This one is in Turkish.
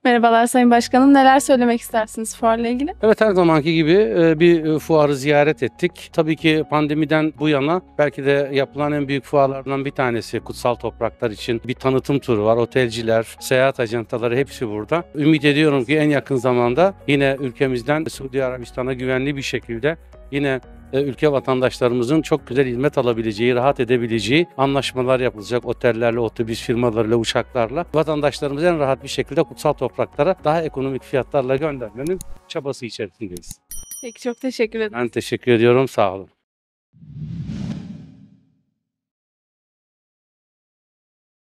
Merhabalar Sayın Başkanım. Neler söylemek istersiniz fuarla ilgili? Evet, her zamanki gibi bir fuarı ziyaret ettik. Tabii ki pandemiden bu yana belki de yapılan en büyük fuarlardan bir tanesi Kutsal Topraklar için bir tanıtım turu var. Otelciler, seyahat ajantaları hepsi burada. Ümit ediyorum ki en yakın zamanda yine ülkemizden Suudi Arabistan'a güvenli bir şekilde yine ülke vatandaşlarımızın çok güzel hizmet alabileceği, rahat edebileceği anlaşmalar yapılacak. Otellerle, otobüs firmalarıyla, uçaklarla vatandaşlarımızı en rahat bir şekilde kutsal topraklara daha ekonomik fiyatlarla göndermenin çabası içerisindeyiz. Peki çok teşekkür ederim. Ben teşekkür ediyorum. Sağ olun.